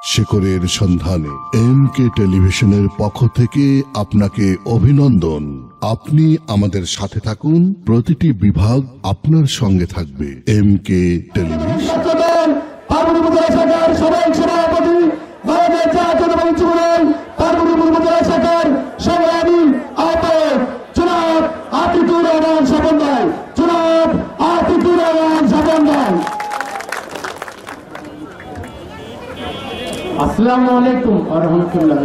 শেকরের সন্ধানে এমকে টেলিভিশনের পক্ষ থেকে আপনাকে অভিনন্দন। আপনি আমাদের সাথে থাকুন, প্রতিটি বিভাগ আপনার সঙ্গে থাকবে। MK television. আসসালামু আলাইকুম ওয়া রাহমাতুল্লাহি।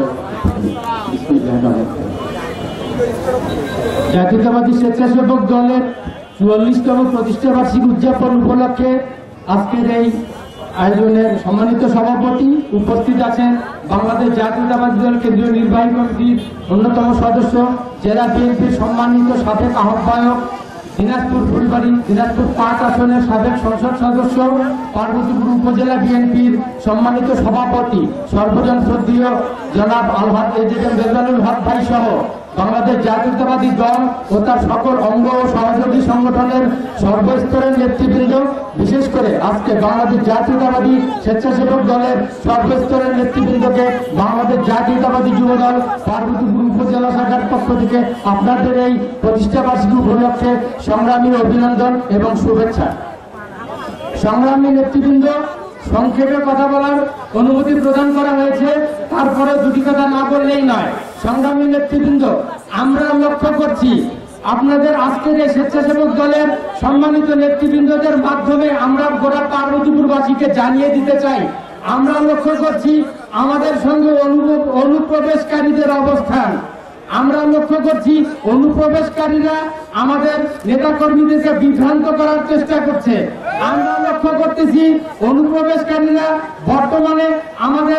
জাতীয়তাবাদী স্বেচ্ছাসেবক দলের ৪৪তম প্রতিষ্ঠা বার্ষিকী উদযাপন উপলক্ষে আজকের এই আয়োজনের সম্মানিত সভাপতি উপস্থিত আছেন বাংলাদেশ জাতীয়তাবাদী দল কেন্দ্রীয় নির্বাহী কমিটির অন্যতম সদস্য, জেলা বিএনপির সম্মানিত সাবেক আহ্বায়ক, দিনাজপুর ফুলবাড়ি দিনাজপুর ৫ আসনের সাবেক সংসদ সদস্য, পার্বতীপুর উপজেলা বিএনপির সম্মানিত সভাপতি সর্বজন শ্রদ্ধেয় জনাব আলহাজ এজেএম রেজানুল হক ভাই সহ বাংলাদেশ জাতীয়তাবাদী দল ও তার সকল অঙ্গ ও সহযোগী সংগঠনের সর্বস্তরের নেতৃবৃন্দ, বিশেষ করে আজকে বাংলাদেশ জাতীয়তাবাদী স্বেচ্ছাসেবক দলের সর্বস্তরের নেতৃবৃন্দকে বাংলাদেশ জাতীয়তাবাদী যুবদল পার্বতীপুর উপজেলা শাখার পক্ষ থেকে আপনাদের এই প্রতিষ্ঠা বার্ষিকী উপলক্ষে সংগ্রামী অভিনন্দন এবং শুভেচ্ছা। সংগ্রামী নেতৃবৃন্দ, সংক্ষেপে কথা বলার অনুমতি প্রদান করা হয়েছে, তারপরে দুটি কথা না বললেই নয়। সংগ্রামী নেতৃবৃন্দ, আমরা লক্ষ্য করছি আপনাদের আজকের এই স্বেচ্ছাসেবক দলের সম্মানিত নেতৃবৃন্দদের মাধ্যমে আমরা গোটা পার্বতীপুরবাসীকে জানিয়ে দিতে চাই, আমরা লক্ষ্য করছি আমাদের সঙ্গে অনুপ্রবেশকারীদের অবস্থান। আমরা লক্ষ্য করছি অনুপ্রবেশকারীরা আমাদের নেতাকর্মীদেরকে বিভ্রান্ত করার চেষ্টা করছে। আমরা লক্ষ্য করতেছি অনুপ্রবেশকারীরা বর্তমানে আমাদের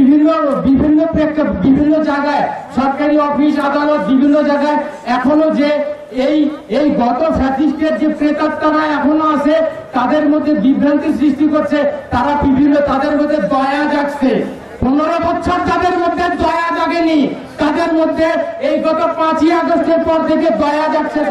বিভিন্ন জায়গায় সরকারি অফিস আদালত বিভিন্ন জায়গায় এখনো যে এই গত ফ্যাসিস্টের যে প্রেতাত্মারা এখনো আছে তাদের মধ্যে বিভ্রান্তি সৃষ্টি করছে। তারা তাদের মধ্যে দয়া জাগছে। 15 বছর যাদের মধ্যে দয়া জাগেনি তাদের মধ্যে এই গত 5ই আগস্টের পর থেকে দয়া যাচ্ছে।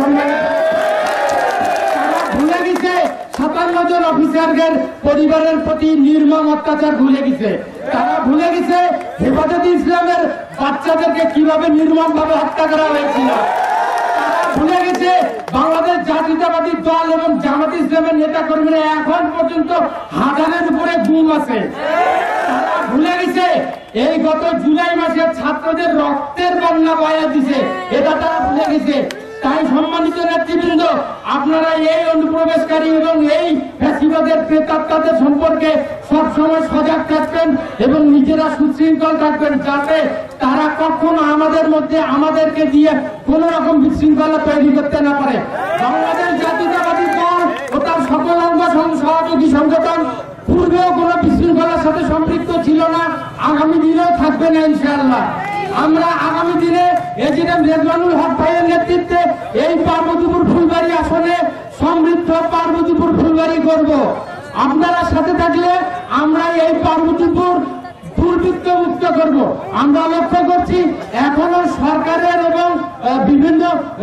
তারা ভুলে গেছে 57 জন অফিসারদের পরিবারের প্রতি নির্মম অত্যাচার ভুলে গেছে। তারা ভুলে গেছে হেফাজতে ইসলামের বাচ্চাদেরকে কিভাবে নির্মম ভাবে হত্যা করা হয়েছিল। তারা ভুলে গেছে বাংলাদেশ জাতীয়তাবাদী দল এবং জামাত ইসলামের নেতা কর্মীরা এখন পর্যন্ত 1000-এর উপরে গুম আছে। তারা ভুলে গেছে এই গত জুলাই মাসে ছাত্রদের রক্তের বন্যা বয়া দিছে, এটা তারা ভুলে গেছে। তাই সম্মানিত নেতৃবৃন্দ, আপনারা এই অনুপ্রবেশকারী এবং এই ফ্যাসিবাদের প্রেতাত্মাদের সম্পর্কে সবসময় সজাগ থাকবেন এবং নিজেরা সুশৃঙ্খল থাকবেন, যাতে তারা কখনো আমাদেরকে দিয়ে কোন রকম বিশৃঙ্খলা তৈরি করতে না পারে। বাংলাদেশ জাতীয়তাবাদী দল ও তার সকল অঙ্গ সহযোগী সংগঠন পূর্বেও কোন বিশৃঙ্খলার সাথে সম্পৃক্ত ছিল না, আগামী দিনেও থাকবে না ইনশাআল্লাহ। আমরা আগামী দিনে এজেএম রেজানুল হক ভাইয়ের নেতৃত্বে এই পার্বতীপুর ফুলবাড়ি আসনে সমৃদ্ধ পার্বতীপুর ফুলবাড়ি করব। আপনারা সাথে থাকলে আমরা এই পার্বতীপুর দুর্বৃত্ত মুক্ত করব। আমরা লক্ষ্য করছি এখনো সরকারের এবং বিভিন্ন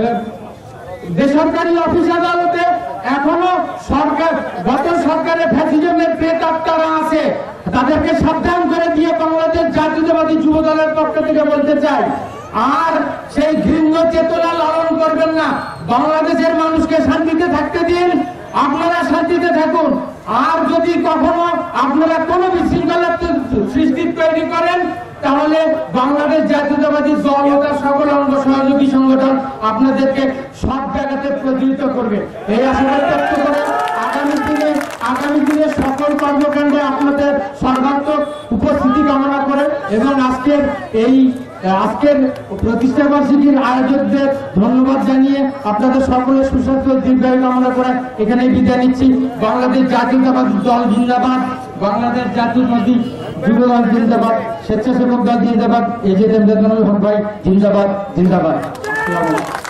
বেসরকারি অফিস আদালতে এখনো গত সরকারের ফ্যাসিজমের প্রেতাত্মারা আছে, তাদেরকে সাবধান করে দিয়ে বাংলাদেশ জাতীয়তাবাদী যুব দলের পক্ষ থেকে বলতে চাই, আর সেই ঘৃণ্য চেতনা লালন করবেন না। বাংলাদেশের মানুষকে শান্তিতে থাকতে দিন, আপনারা শান্তিতে থাকুন। আর যদি কখনো আপনারা কোনো বিশৃঙ্খলা সৃষ্টি তৈরি করেন তাহলে বাংলাদেশ জাতীয়তাবাদী দল ও তার সকল অঙ্গ সহযোগী সংগঠন আপনাদেরকে সব জায়গাতে প্রতিহত করবে। এই আশাবাদ ব্যক্ত করে আগামী দিনে সকল কর্মকাণ্ডে আপনাদের সর্বাত্মক উপস্থিতি কামনা করে এবং আজকের প্রতিষ্ঠা বার্ষিকীর আয়োজকদের ধন্যবাদ জানিয়ে আপনাদের সকলের সুস্বাস্থ্য দীর্ঘায়ু কামনা করে এখানেই বিদায় নিচ্ছি। বাংলাদেশ জাতীয়তাবাদী দল জিন্দাবাদ, বাংলাদেশ জাতীয়তাবাদী যুব দল জিন্দাবাদ, স্বেচ্ছাসেবক দল জিন্দাবাদ, এজেএম রেজানুল হক ভাই জিন্দাবাদ।